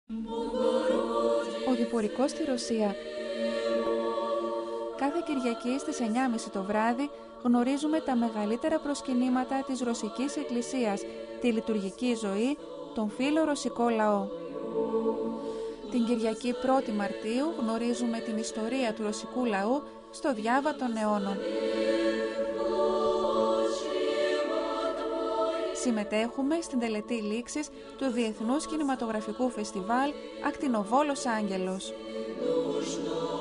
Ο διπορικός στη Ρωσία. Κάθε Κυριακή στις 9.30 το βράδυ γνωρίζουμε τα μεγαλύτερα προσκυνήματα της Ρωσικής Εκκλησίας, τη λειτουργική ζωή, τον φίλο ρωσικό λαό. Την Κυριακή 1η Μαρτίου γνωρίζουμε την ιστορία του ρωσικού λαού στο διάβα των αιώνων. Συμμετέχουμε στην τελετή λήξης του Διεθνούς Κινηματογραφικού Φεστιβάλ Ακτινοβόλος Άγγελος.